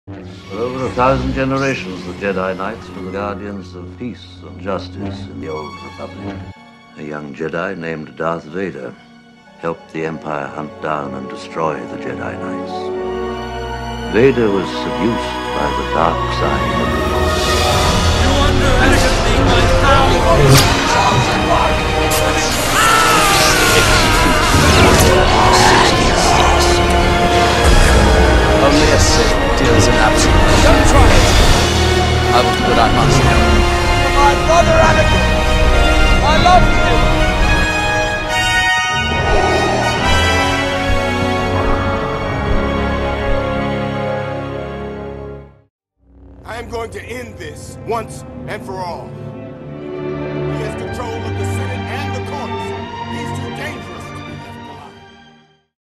For over 1,000 generations, the Jedi Knights were the guardians of peace and justice in the Old Republic. A young Jedi named Darth Vader helped the Empire hunt down and destroy the Jedi Knights. Vader was seduced by the dark side of the Force. You underestimate my power! Only a Sith deals in absolute. Don't try it! I will do what I must. My brother Anakin! I love you! I am going to end this once and for all. He has control of the